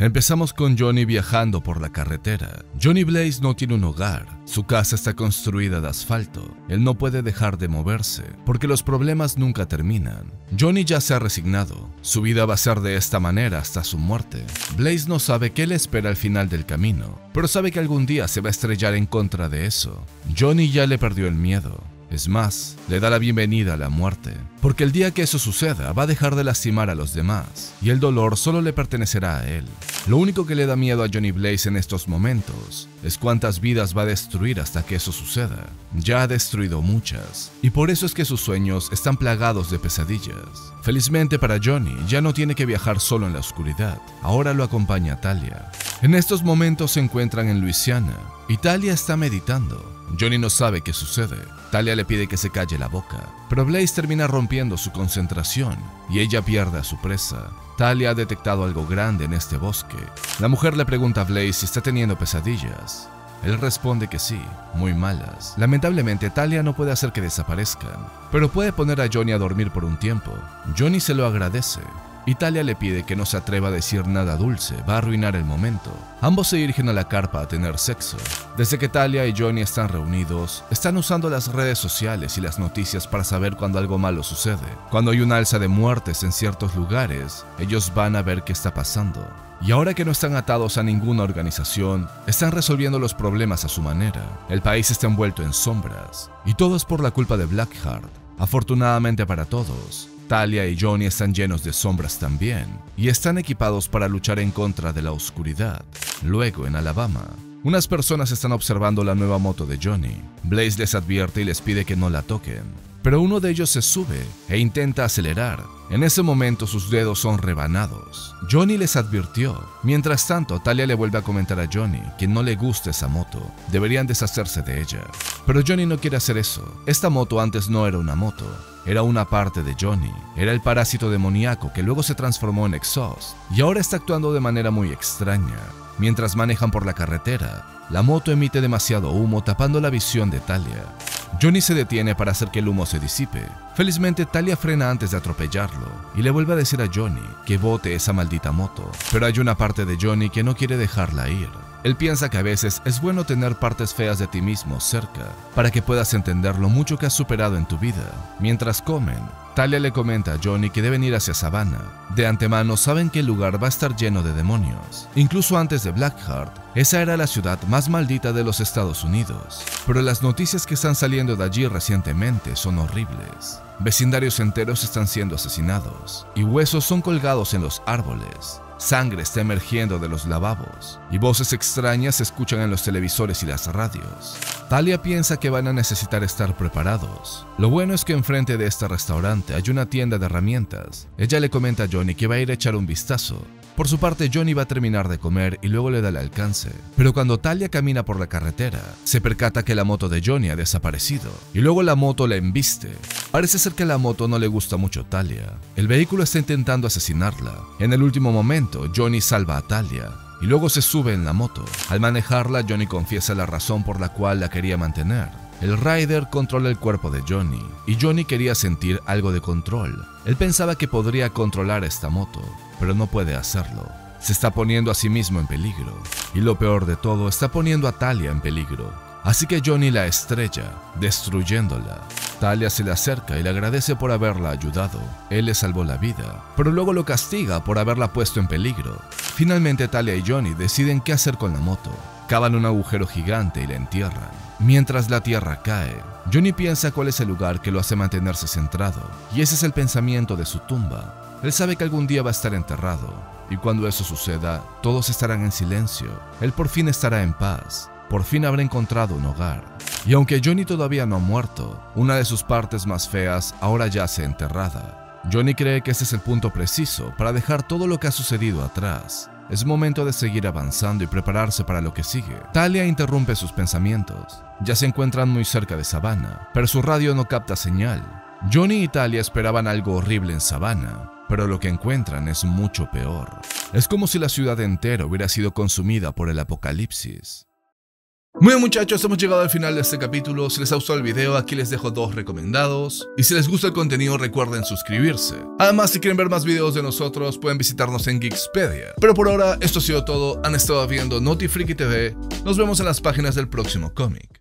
Empezamos con Johnny viajando por la carretera. Johnny Blaze no tiene un hogar, su casa está construida de asfalto, él no puede dejar de moverse, porque los problemas nunca terminan. Johnny ya se ha resignado, su vida va a ser de esta manera hasta su muerte. Blaze no sabe qué le espera al final del camino, pero sabe que algún día se va a estrellar en contra de eso. Johnny ya le perdió el miedo. Es más, le da la bienvenida a la muerte, porque el día que eso suceda va a dejar de lastimar a los demás, y el dolor solo le pertenecerá a él. Lo único que le da miedo a Johnny Blaze en estos momentos es cuántas vidas va a destruir hasta que eso suceda. Ya ha destruido muchas, y por eso es que sus sueños están plagados de pesadillas. Felizmente para Johnny, ya no tiene que viajar solo en la oscuridad, ahora lo acompaña Talia. En estos momentos se encuentran en Luisiana, y Talia está meditando. Johnny no sabe qué sucede. Talia le pide que se calle la boca, pero Blaze termina rompiendo su concentración y ella pierde a su presa. Talia ha detectado algo grande en este bosque. La mujer le pregunta a Blaze si está teniendo pesadillas. Él responde que sí, muy malas. Lamentablemente, Talia no puede hacer que desaparezcan, pero puede poner a Johnny a dormir por un tiempo. Johnny se lo agradece. Y Talia le pide que no se atreva a decir nada dulce, va a arruinar el momento. Ambos se dirigen a la carpa a tener sexo. Desde que Talia y Johnny están reunidos, están usando las redes sociales y las noticias para saber cuando algo malo sucede. Cuando hay una alza de muertes en ciertos lugares, ellos van a ver qué está pasando. Y ahora que no están atados a ninguna organización, están resolviendo los problemas a su manera. El país está envuelto en sombras, y todo es por la culpa de Blackheart. Afortunadamente para todos, Talia y Johnny están llenos de sombras también, y están equipados para luchar en contra de la oscuridad. Luego, en Alabama, unas personas están observando la nueva moto de Johnny. Blaze les advierte y les pide que no la toquen, pero uno de ellos se sube e intenta acelerar. En ese momento sus dedos son rebanados. Johnny les advirtió. Mientras tanto, Talia le vuelve a comentar a Johnny que no le gusta esa moto, deberían deshacerse de ella. Pero Johnny no quiere hacer eso. Esta moto antes no era una moto, era una parte de Johnny, era el parásito demoníaco que luego se transformó en Exhaust, y ahora está actuando de manera muy extraña. Mientras manejan por la carretera, la moto emite demasiado humo tapando la visión de Talia. Johnny se detiene para hacer que el humo se disipe. Felizmente Talia frena antes de atropellarlo y le vuelve a decir a Johnny que bote esa maldita moto, pero hay una parte de Johnny que no quiere dejarla ir. Él piensa que a veces es bueno tener partes feas de ti mismo cerca para que puedas entender lo mucho que has superado en tu vida. Mientras comen, Talia le comenta a Johnny que deben ir hacia Savannah. De antemano saben que el lugar va a estar lleno de demonios. Incluso antes de Blackheart, esa era la ciudad más maldita de los Estados Unidos. Pero las noticias que están saliendo de allí recientemente son horribles. Vecindarios enteros están siendo asesinados y huesos son colgados en los árboles. Sangre está emergiendo de los lavabos y voces extrañas se escuchan en los televisores y las radios. Talia piensa que van a necesitar estar preparados. Lo bueno es que enfrente de este restaurante hay una tienda de herramientas. Ella le comenta a Johnny que va a ir a echar un vistazo. Por su parte, Johnny va a terminar de comer y luego le da el alcance. Pero cuando Talia camina por la carretera, se percata que la moto de Johnny ha desaparecido y luego la moto la embiste. Parece ser que la moto no le gusta mucho a Talia. El vehículo está intentando asesinarla. En el último momento, Johnny salva a Talia y luego se sube en la moto. Al manejarla, Johnny confiesa la razón por la cual la quería mantener. El rider controla el cuerpo de Johnny y Johnny quería sentir algo de control. Él pensaba que podría controlar esta moto, pero no puede hacerlo. Se está poniendo a sí mismo en peligro. Y lo peor de todo, está poniendo a Talia en peligro. Así que Johnny la estrella, destruyéndola. Talia se le acerca y le agradece por haberla ayudado. Él le salvó la vida, pero luego lo castiga por haberla puesto en peligro. Finalmente Talia y Johnny deciden qué hacer con la moto. Cavan un agujero gigante y la entierran. Mientras la tierra cae, Johnny piensa cuál es el lugar que lo hace mantenerse centrado, y ese es el pensamiento de su tumba. Él sabe que algún día va a estar enterrado, y cuando eso suceda, todos estarán en silencio. Él por fin estará en paz. Por fin habrá encontrado un hogar. Y aunque Johnny todavía no ha muerto, una de sus partes más feas ahora yace enterrada. Johnny cree que ese es el punto preciso para dejar todo lo que ha sucedido atrás. Es momento de seguir avanzando y prepararse para lo que sigue. Talia interrumpe sus pensamientos. Ya se encuentran muy cerca de Savannah, pero su radio no capta señal. Johnny y Talia esperaban algo horrible en Savannah, pero lo que encuentran es mucho peor. Es como si la ciudad entera hubiera sido consumida por el apocalipsis. Muy bien muchachos, hemos llegado al final de este capítulo. Si les ha gustado el video, aquí les dejo 2 recomendados. Y si les gusta el contenido, recuerden suscribirse. Además, si quieren ver más videos de nosotros, pueden visitarnos en Geekspedia. Pero por ahora, esto ha sido todo. Han estado viendo Naughty Freaky TV. Nos vemos en las páginas del próximo cómic.